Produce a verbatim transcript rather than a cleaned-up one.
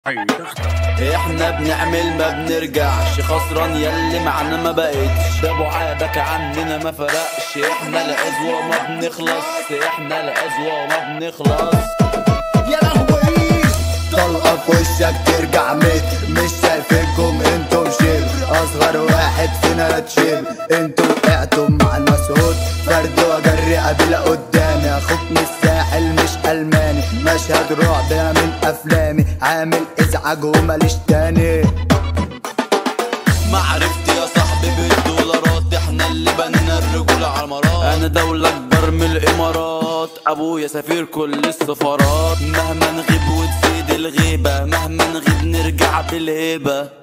احنا بنعمل ما بنرجعش، خسران ياللي معنا ما بقتش، ده بعادك عننا ما فرقش. احنا العزوة ما بنخلص، احنا العزوة ما بنخلص. يا لهوي طلقة في وشك ترجع متر، مش شايفينكم انتم شيل، اصغر واحد فينا تشيل. انتوا وقعتم مع المسعود فرد وجري قبل قدامي، اخوك من الساحل مش الماني، مشهد رعب انا من افلامي، عامل ازعاج وماليش تاني. معرفتي يا صاحبي بالدولارات، احنا اللي بنينا الرجولة عالمرات. انا دولة اكبر من الامارات، ابويا سفير كل السفارات. مهما نغيب وتزيد الغيبة، مهما نغيب نرجع بالهيبة.